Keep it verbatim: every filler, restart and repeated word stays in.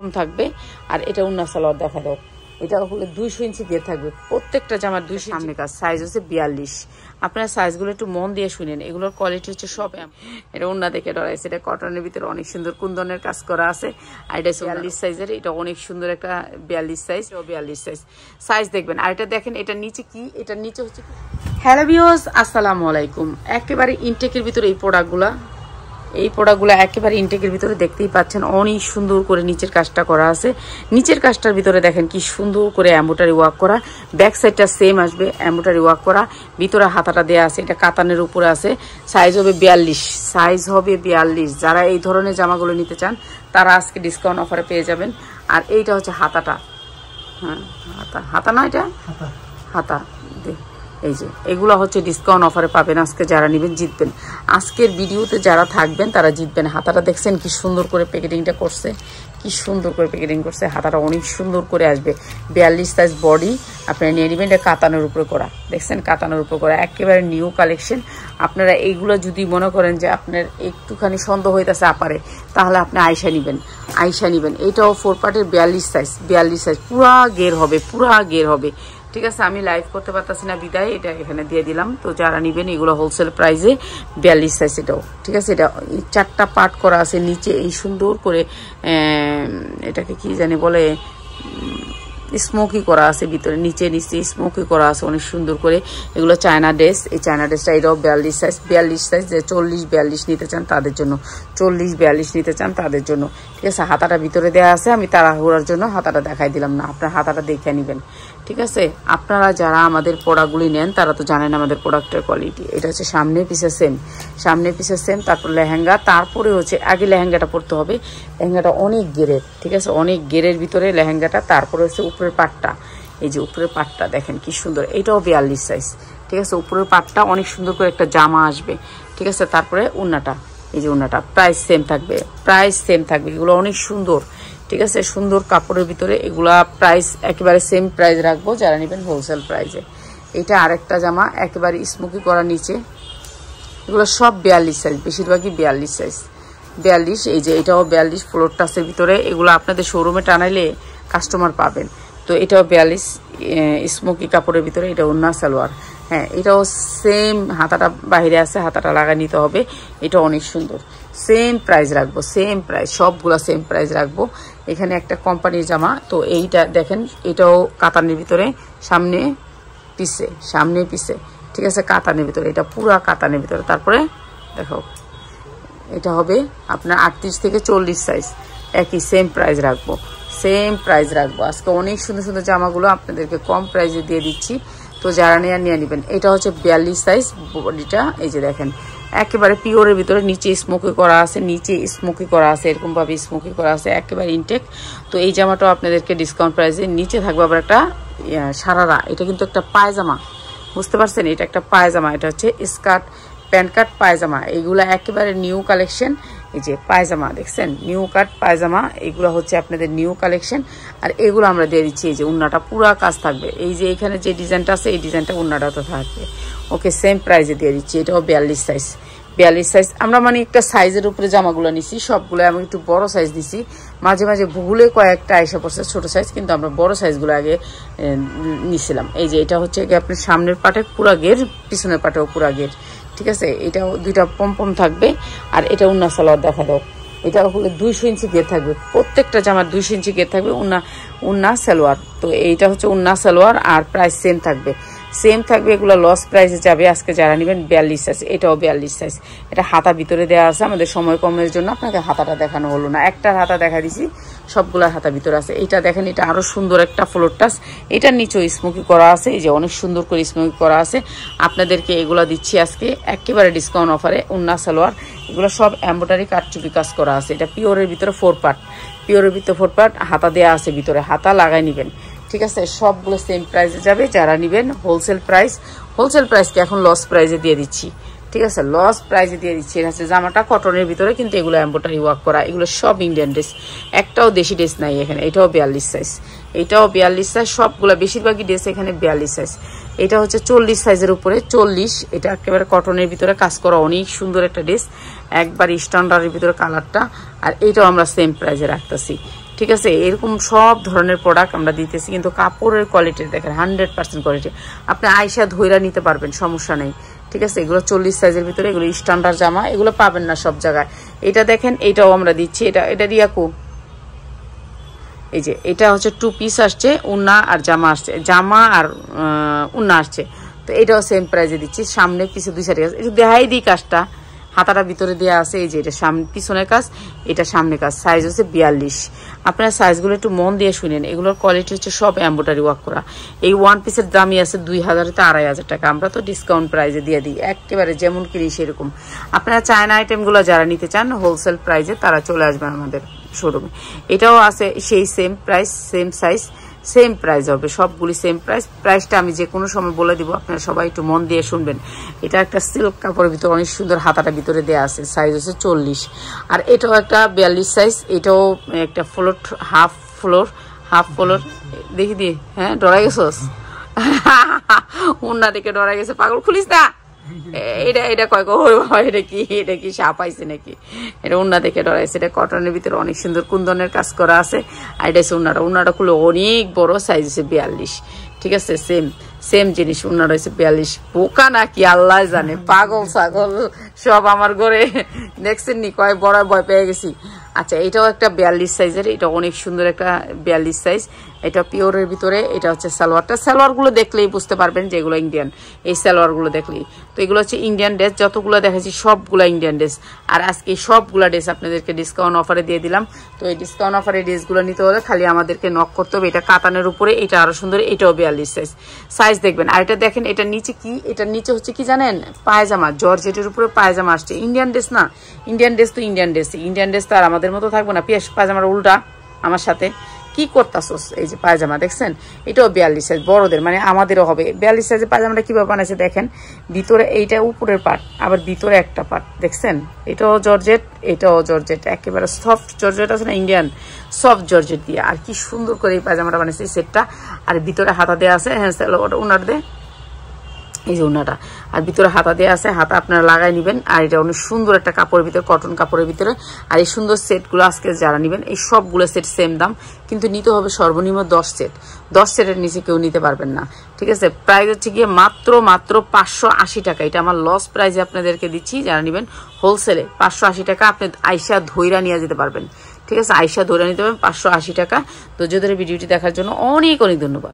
থাকবে। আর এটা উন্না সালোয়ার দেখা দাও, এটা হলে দুইশো ইঞ্চি দিয়ে থাকবে প্রত্যেকটা জামার দুইশো সামনে কাজ। সাইজ হচ্ছে বিয়াল্লিশ। আপনারা সাইজগুলো একটু মন দিয়ে শুনেন, এগুলোর কোয়ালিটি হচ্ছে সব। এটা উন্না দেখে ডরাইছে, এটা কটনের ভিতরে অনেক সুন্দর কুন্দনের কাজ করা আছে। আর এটা বিয়াল্লিশ সাইজের, এটা অনেক সুন্দর একটা বিয়াল্লিশ সাইজ ও বিয়াল্লিশ সাইজ সাইজ দেখবেন। আর এটা দেখেন, এটা নিচে কি, এটা নিচে হচ্ছে কি। হ্যালো ভিউয়ার্স, আসসালামু আলাইকুম। একেবারে ইনটেকের ভিতরে এই প্রোডাক্টগুলা এই প্রোডাক্টগুলো একেবারে ইনটেকের ভিতরে দেখতেই পাচ্ছেন, অনেক সুন্দর করে নিচের কাজটা করা আছে। নিচের কাজটার ভিতরে দেখেন কি সুন্দর করে এমব্রয়ডারি ওয়ার্ক করা, ব্যাক সাইডটা সেম আসবে এমব্রয়ডারি ওয়ার্ক করা, ভিতরে হাতাটা দেয়া আছে, এটা কাতানের উপরে আছে। সাইজ হবে বিয়াল্লিশ, সাইজ হবে বিয়াল্লিশ। যারা এই ধরনের জামাগুলো নিতে চান তারা আজকে ডিসকাউন্ট অফারে পেয়ে যাবেন। আর এইটা হচ্ছে হাতাটা, হ্যাঁ হাতা হাতা না এটা হাতা, এই যে এগুলো হচ্ছে ডিসকাউন্ট অফারে পাবেন আজকে। যারা নেবেন জিতবেন, আজকের ভিডিওতে যারা থাকবেন তারা জিতবেন। হাতাটা দেখছেন কি সুন্দর করে প্যাকেটিংটা করছে, কি সুন্দর করে প্যাকেটিং করছে। হাতাটা অনেক সুন্দর করে আসবে, বিয়াল্লিশ সাইজ বডি আপনারা নিয়ে নেবেন। এটা কাতানের উপরে করা, দেখছেন কাতানের উপরে করা, একেবারে নিউ কালেকশন। আপনারা এইগুলো যদি মনে করেন যে আপনার একটুখানি সন্দেহ হইতেছে আপারে, তাহলে আপনি আয়সা নেবেন, আয়সা নেবেন। এটাও ফোর পার্টের বিয়াল্লিশ সাইজ, বিয়াল্লিশ সাইজ পুরা গের হবে, পুরা গের হবে। ঠিক আছে, আমি লাইভ করতে পারতাছি না বিদায়, এটা এখানে দিয়ে দিলাম। তো যারা নেবেন এগুলো হোলসেল প্রাইসে বিয়াল্লিশ সাইজ এটাও। ঠিক আছে, এটা চারটা পার্ট করা আছে, নিচে এই সুন্দর করে এটাকে কি জানি বলে স্মোকি করা আছে, ভিতরে নিচে নিচে স্মোকি করা আছে অনেক সুন্দর করে। এগুলো চায়না ড্রেস, এই চায়না ড্রেসটা এটাও বিয়াল্লিশ সাইজ, বিয়াল্লিশ সাইজ। যে চল্লিশ বিয়াল্লিশ নিতে চান তাদের জন্য, চল্লিশ বিয়াল্লিশ নিতে চান তাদের জন্য। ঠিক আছে, হাতাটা ভিতরে দেওয়া আছে, আমি তাড়াহুড়ার জন্য হাতাটা দেখাই দিলাম না, আপনার হাতাটা দেখে নেবেন। ঠিক আছে, আপনারা যারা আমাদের প্রোডাক্টগুলি নেন তারা তো জানেন আমাদের প্রোডাক্টের কোয়ালিটি। এটা হচ্ছে সামনে পিছে সেম, সামনে পিছে সেম। তারপর লেহেঙ্গা, তারপরে হচ্ছে আগে লেহেঙ্গাটা পরতে হবে। লেহেঙ্গাটা অনেক গেরের, ঠিক আছে, অনেক গেরের ভিতরে লেহেঙ্গাটা। তারপরে হচ্ছে উপরের পাটটা, এই যে উপরের পাটটা দেখেন কি সুন্দর, এটাও বিয়াল্লিশ সাইজ। ঠিক আছে, উপরের পাটটা অনেক সুন্দর করে একটা জামা আসবে। ঠিক আছে, তারপরে উন্নাটা, এই যে উন্নাটা প্রাইস সেম থাকবে, প্রাইস সেম থাকবে। এগুলো অনেক সুন্দর, ঠিক আছে, সুন্দর কাপড়ের ভিতরে। এগুলা প্রাইস একেবারে সেম প্রাইস রাখবো যারা নেবেন হোলসেল প্রাইসে। এটা আরেকটা জামা একেবারে স্মোকি করা নিচে, এগুলো সব বিয়াল্লিশ সাইজ, বেশিরভাগই বিয়াল্লিশ সাইজ, বিয়াল্লিশ। এই যে এটাও বিয়াল্লিশ ফ্লোর টাসের ভিতরে। এগুলো আপনাদের শোরুমে টানাইলে কাস্টমার পাবেন। তো এটাও বিয়াল্লিশ স্মোকি কাপড়ের ভিতরে। এটা ওন্না সালোয়ার, হ্যাঁ এটাও সেম, হাতাটা বাহিরে আছে, হাতাটা লাগাই নিতে হবে। এটা অনেক সুন্দর, সেম প্রাইস রাখবো, সেম প্রাইস, সবগুলা সেম প্রাইস রাখবো। এখানে একটা কোম্পানির জামা, তো এইটা দেখেন, এটাও কাতানের ভিতরে, সামনে পিছে, সামনে পিছে। ঠিক আছে, কাতানের ভিতরে, এটা পুরা কাতানের ভিতরে। তারপরে দেখো এটা হবে আপনার আটত্রিশ থেকে চল্লিশ সাইজ, একই সেম প্রাইস রাখবো, সেম প্রাইস রাখবো। আজকে অনেক সুন্দর সুন্দর জামাগুলো আপনাদেরকে কম প্রাইসে দিয়ে দিচ্ছি, তো যারা নেওয়া নিয়ে নেবেন। এটা হচ্ছে বিয়াল্লিশ সাইজ বডিটা, এই যে দেখেন একেবারে পিওরের ভিতরে, নিচে স্মোকি করা আছে, নিচে স্মোকি করা আছে, এরকম ভাবে স্মোকি করা আছে, একেবারে ইনটেক। তো এই জামাটাও আপনাদেরকে ডিসকাউন্ট প্রাইসে। নিচে থাকবে আবার একটা সারারা, এটা কিন্তু একটা পায়জামা, বুঝতে পারছেন, এটা একটা পায়জামা। এটা হচ্ছে স্কার্ট প্যান্ট কাট পায়জামা, এইগুলো একেবারে নিউ কালেকশন। এই যে পায়জামা দেখছেন, নিউ কাট পায়জামা, এগুলো হচ্ছে আপনাদের নিউ কালেকশন। আর এগুলো আমরা দিয়ে দিচ্ছি, এই যে উন্নাটা পুরা কাজ থাকবে। এই যে এখানে যে ডিজাইনটা আছে, এই ডিজাইনটা উন্নাটা তো থাকবে। ওকে, সেম প্রাইসে দিয়ে দিচ্ছি। এটাও বিয়াল্লিশ সাইজ, বিয়াল্লিশ সাইজ। আমরা মানে একটা সাইজের উপরে জামাগুলো নিছি, সবগুলো আমি একটু বড় সাইজ নিছি। মাঝে মাঝে ভুলে কয়েকটা আইসা পড়ছে ছোট সাইজ, কিন্তু আমরা বড় সাইজগুলো আগে নিছিলাম। এই যে এটা হচ্ছে আপনার সামনের পাটে পুরা গের, পিছনের পাটেও পুরা গের। ঠিক আছে, এটাও দুইটা পমপম থাকবে। আর এটা উন্না সালোয়ার দেখা দাও, এটা হলে দুইশো ইঞ্চি গের থাকবে, প্রত্যেকটা জামার দুইশো ইঞ্চি গের থাকবে। উন্না উন্না সালোয়ার, তো এইটা হচ্ছে উন্না সালোয়ার। আর প্রাইস সেম থাকবে, সেম থাকবে। এগুলো লস প্রাইসে যাবে আজকে যারা নেবেন। বিয়াল্লিশ সাইজ, এটাও বিয়াল্লিশ সাইজ। এটা হাতা ভিতরে দেওয়া আছে, আমাদের সময় কমের জন্য আপনাকে হাতাটা দেখানো হলো না, একটার হাতা দেখা দিছি, সবগুলোর হাতা ভিতরে আছে। এইটা দেখেন, এটা আরো সুন্দর একটা ফ্লোর টাচ, এটার নিচেও স্মোকি করা আছে, এই যে অনেক সুন্দর করে স্মোকি করা আছে। আপনাদেরকে এগুলো দিচ্ছি আজকে একেবারে ডিসকাউন্ট অফারে। উন্না সালোয়ার, এগুলো সব এমব্রয়ডারি কাটচুপি কাজ করা আছে। এটা পিওরের ভিতরে ফোর পার্ট, পিওরের ভিতরে ফোর পার্ট, হাতা দেওয়া আছে ভিতরে, হাতা লাগাই নেবেন। ঠিক আছে, সবগুলো সেম প্রাইসে যাবে যারা নেবেন হোলসেল প্রাইস। হোলসেল প্রাইসকে এখন লস প্রাইসে দিয়ে দিচ্ছি। ঠিক আছে, লস প্রাইসে দিয়ে দিচ্ছি। এটা হচ্ছে জামাটা কটনের ভিতরে, কিন্তু এগুলো এমব্রয়ডারি ওয়ার্ক করা, এগুলো সব ইন্ডিয়ান ড্রেস, একটাও দেশি ড্রেস নাই এখানে। এটাও বিয়াল্লিশ সাইজ, এটাও বিয়াল্লিশ সাইজ, সবগুলো বেশিরভাগই ড্রেস এখানে বিয়াল্লিশ সাইজ। এটা হচ্ছে চল্লিশ সাইজের উপরে, চল্লিশ। এটা একেবারে কটনের ভিতরে কাজ করা, অনেক সুন্দর একটা ড্রেস, একবার স্ট্যান্ডার্ডের ভিতরে কালারটা। আর এইটাও আমরা সেম প্রাইসে রাখতেছি। ঠিক আছে। এরকম সব ধরনের প্রোডাক্ট আমরা দিতেছি, কিন্তু কাপড়ের কোয়ালিটি দেখেন হান্ড্রেড পার্সেন্ট কোয়ালিটি। আপনি আয়সা ধইরা নিতে পারবেন, সমস্যা নেই, ঠিক আছে। এগুলো চল্লিশ সাইজের ভিতরে, এগুলো স্ট্যান্ডার্ড জামা, এগুলো পাবেন না সব জায়গায়। এটা দেখেন, এটাও আমরা দিচ্ছি, এটা এটা রিয়াকু, এই যে এটা হচ্ছে টু পিস আসছে, উন্না আর জামা আসছে, জামা আর উন্না আসছে। তো এটাও সেম প্রাইসে দিচ্ছি, সামনে পিছে দুই সাইডে কাজ। একটু দেখাই দিই কাজটা, হাতাটা ভিতরে দেওয়া আছে, এই যে এটা সামনে পিছনের কাজ, এটা সামনে কাজ। সাইজ হচ্ছে বিয়াল্লিশ। আপনারা সাইজগুলো একটু মন দিয়ে শুনেন, এগুলোর কোয়ালিটি হচ্ছে সব এমব্রয়ডারি ওয়ার্ক করা। এই ওয়ান পিসের দামই আছে দুই হাজারতে আড়াই হাজার টাকা, আমরা তো ডিসকাউন্ট প্রাইসে দিয়ে দিই, একেবারে যেমন কিনি সেরকম। আপনারা চায়না আইটেমগুলো যারা নিতে চান হোলসেল প্রাইসে, তারা চলে আসবেন আমাদের শোরুমে। এটাও আছে সেই same price, same size, same price হবে, সবগুলি সেম প্রাইস। প্রাইসটা আমি যে কোনো সময় বলে দিব, আপনারা সবাই একটু মন দিয়ে শুনবেন। এটা একটা সিল্ক কাপড়ের ভিতরে অনেক সুন্দর, হাতাটা ভিতরে দেওয়া আছে, সাইজ হচ্ছে চল্লিশ। আর এটাও একটা বিয়াল্লিশ সাইজ, এটাও একটা floor, half floor, half floor. দেখি দিয়ে, হ্যাঁ ডরা গেছোস, উন্না দেখে ডরা গেছে, পাগল খুলিস না। এটা এটা কয় ওই বাবা, এটা কি, এটা কি সাপ আইছে নাকি? এটা উন্না দেখে ডরাইছে। এটা কটনের ভিতরে অনেক সুন্দর কুন্দনের কাজ করা আছে। আর এটা হচ্ছে উন্নাটা, উন্নাটা খুলে অনেক বড়, সাইজ হচ্ছে বিয়াল্লিশ, ঠিক আছে। সেম সেম জিনিস, উন্না রয়েছে বিয়াল্লিশ। বোকা নাকি আল্লাহ জানে, পাগল ছাগল সব আমার ঘরে দেখছেন নি, কয় বড় ভয় পেয়ে গেছি। আচ্ছা, এটাও একটা বিয়াল্লিশ সাইজের, এটা অনেক সুন্দর একটা বিয়াল্লিশ সাইজ। এটা পিওরের ভিতরে, এটা হচ্ছে সালোয়ারটা। সালোয়ারগুলো দেখলেই বুঝতে পারবেন যে এগুলো ইন্ডিয়ান, এই সালোয়ারগুলো দেখলেই। তো এগুলো হচ্ছে ইন্ডিয়ান ড্রেস, যতগুলো দেখেছি সবগুলো ইন্ডিয়ান ড্রেস। আর আজকে সবগুলো ড্রেস আপনাদেরকে ডিসকাউন্ট অফারে দিয়ে দিলাম। তো এই ডিসকাউন্ট অফারে ড্রেসগুলো নিতে হলে খালি আমাদেরকে নক করতে হবে। এটা কাতানের উপরে, এটা আরো সুন্দর, এটাও বিয়াল্লিশ সাইজ, সাইজ দেখবেন। আর এটা দেখেন, এটার নিচে কি, এটার নিচে হচ্ছে কি জানেন, পায়জামা, জর্জেটের উপরে পায়জামা আসছে। ইন্ডিয়ান ড্রেস না, ইন্ডিয়ান ড্রেস তো ইন্ডিয়ান ড্রেস, ইন্ডিয়ান ড্রেস তো আর আমাদের মতো থাকবো না। পিয়াস পায়জামার উল্টা আমার সাথে কি করতাছোস? এই যে পায়জামা দেখছেন, এটাও বিয়াল্লিশ সাইজ, বড়দের মানে আমাদেরও হবে। বিয়াল্লিশ সাইজের পায়জামাটা কিভাবে বানাইছে দেখেন, ভিতরে এইটা উপরের পার্ট, আবার ভিতরে একটা পার্ট দেখছেন। এটাও জর্জেট, এটাও জর্জেট, একেবারে সফট জর্জেট আছে না, ইন্ডিয়ান সফট জর্জেট দিয়ে। আর কি সুন্দর করে এই পায়জামাটা বানাইছে, এই সেটটা। আর ভিতরে হাতা দেওয়া আছে, হ্যাঁ ওটা উনার দে, এই যে উনাটা। আর ভিতরে হাতা দেওয়া আছে, হাতা আপনারা লাগাই নেবেন। আর এটা অনেক সুন্দর একটা কাপড়ের ভিতরে, কটন কাপড়ের ভিতরে। আর এই সুন্দর সেটগুলো আজকে যারা নেবেন, এই সবগুলো সেট সেম দাম, কিন্তু নিতে হবে সর্বনিম্ন দশ সেট। দশ সেটের নিচে কেউ নিতে পারবেন না, ঠিক আছে। প্রাইস হচ্ছে গিয়ে মাত্র মাত্র পাঁচশো আশি টাকা। এটা আমার লস প্রাইসে আপনাদেরকে দিচ্ছি, যারা নেবেন হোলসেলে পাঁচশো আশি টাকা। আপনি আইসা ধইরা নিয়ে যেতে পারবেন, ঠিক আছে। আইসা ধইরা নিতে পারবেন পাঁচশো আশি টাকা। তো যদি ভিডিওটি দেখার জন্য অনেক অনেক ধন্যবাদ।